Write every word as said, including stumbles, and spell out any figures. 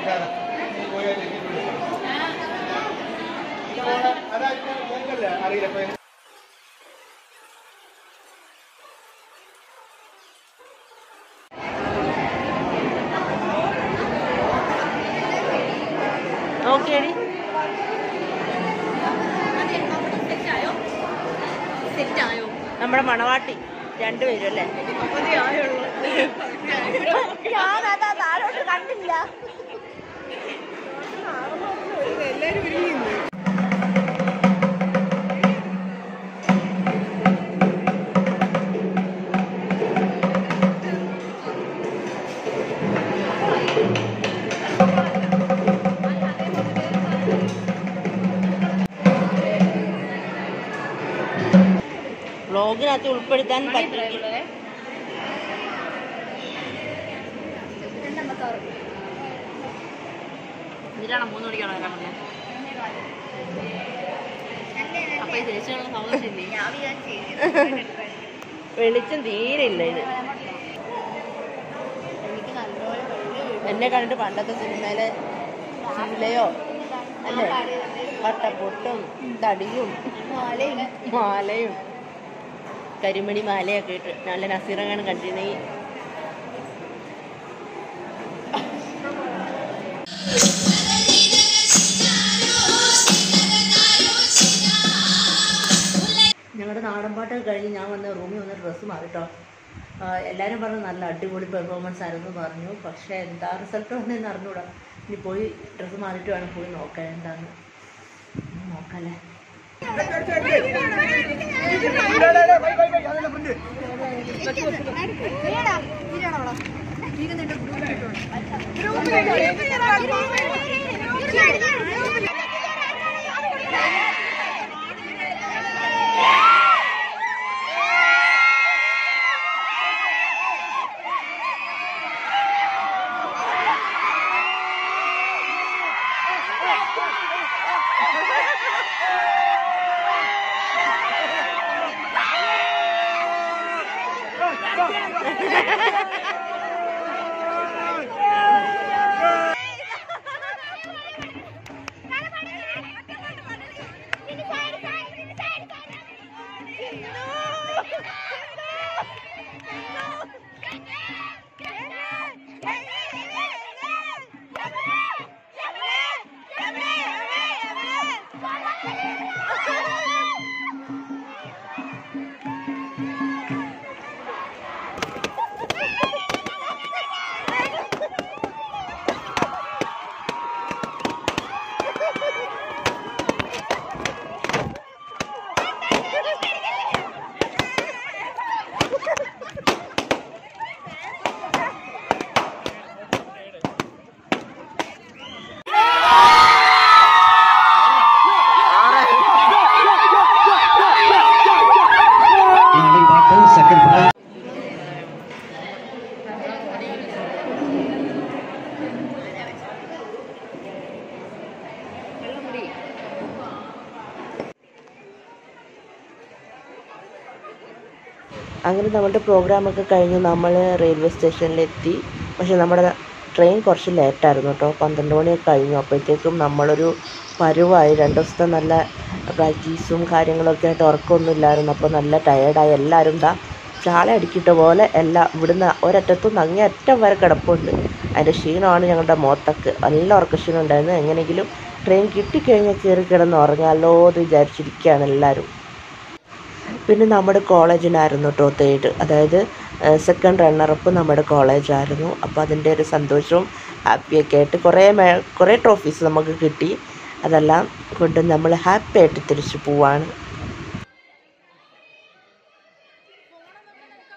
നോക്കിയടി നമ്മുടെ മണവാട്ടി രണ്ടുപേരും അല്ലേ? ഞാനതാ താഴോട്ട് കണ്ടില്ല. വ്ളോഗിനകത്ത് ഉൾപ്പെടുത്താൻ പറ്റില്ല. ഇതിലാണ് മൂന്ന് മണിക്കാണോ വരാൻ പറഞ്ഞത്? അപ്പൊ ഈ ചേച്ചിയുള്ള സന്തോഷമില്ലേ? വെളിച്ചം തീരില്ല ഇത്. എന്നെ കണ്ടിട്ട് പണ്ടത്തെ സിനിമയിലെ ശീലയോ അല്ലേ? വട്ടപ്പൊട്ടും തടിയും മാലയും കരിമണി മാലയൊക്കെ ഇട്ട് നല്ല നസീറങ്ങാണ് കണ്ടിരുന്നെങ്കിൽ. ഞങ്ങളുടെ നാടൻ പാട്ടൊക്കെ കഴിഞ്ഞ് ഞാൻ വന്ന റൂമിൽ വന്ന ഡ്രസ്സ് മാറിട്ടോ. എല്ലാവരും പറഞ്ഞു നല്ല അടിപൊളി പെർഫോമൻസ് ആയിരുന്നു പറഞ്ഞു. പക്ഷേ എന്താ റിസൾട്ട് വന്നതെന്ന് അറിഞ്ഞൂടാ. ഇനി പോയി ഡ്രസ്സ് മാറിയിട്ട് വേണം പോയി നോക്കാൻ എന്താന്ന്. നോക്കാല്ലേ? അങ്ങനെ നമ്മുടെ പ്രോഗ്രാമൊക്കെ കഴിഞ്ഞു. നമ്മൾ റെയിൽവേ സ്റ്റേഷനിലെത്തി. പക്ഷെ നമ്മുടെ ട്രെയിൻ കുറച്ച് ലേറ്റായിരുന്നു കേട്ടോ. പന്ത്രണ്ട് മണിയൊക്കെ കഴിഞ്ഞു. അപ്പോഴത്തേക്കും നമ്മളൊരു പരുവായി. രണ്ട് ദിവസത്തെ നല്ല പ്രാക്ടീസും കാര്യങ്ങളൊക്കെ ആയിട്ട് ഉറക്കമൊന്നും ഇല്ലായിരുന്നു. അപ്പോൾ നല്ല ടയേർഡായി. എല്ലാവരും ദാ ചാള അടിക്കിട്ട പോലെ എല്ലാം ഇവിടുന്ന് ഒരറ്റത്തുനിന്ന് അങ്ങേ അറ്റം വരെ കിടപ്പുണ്ട്. അതിൻ്റെ ക്ഷീണമാണ് ഞങ്ങളുടെ മുഖത്തൊക്കെ. നല്ല ഉറക്കക്ഷീണം ഉണ്ടായിരുന്നു. എങ്ങനെയെങ്കിലും ട്രെയിൻ കിട്ടിക്കഴിഞ്ഞാൽ കയറി കിടന്ന് ഉറങ്ങാമല്ലോ എന്ന് വിചാരിച്ചിരിക്കുകയാണ് എല്ലാവരും. പിന്നെ നമ്മുടെ കോളേജിനായിരുന്നു കേട്ടോ തേർഡ്, അതായത് സെക്കൻഡ് റണ്ണറപ്പ് നമ്മുടെ കോളേജായിരുന്നു. അപ്പോൾ അതിൻ്റെ ഒരു സന്തോഷവും ഹാപ്പിയൊക്കെ ആയിട്ട് കുറേ മേ കുറേ ട്രോഫീസ് നമുക്ക് കിട്ടി. അതെല്ലാം കൊണ്ട് നമ്മൾ ഹാപ്പി ആയിട്ട് തിരിച്ചു പോവാണ്.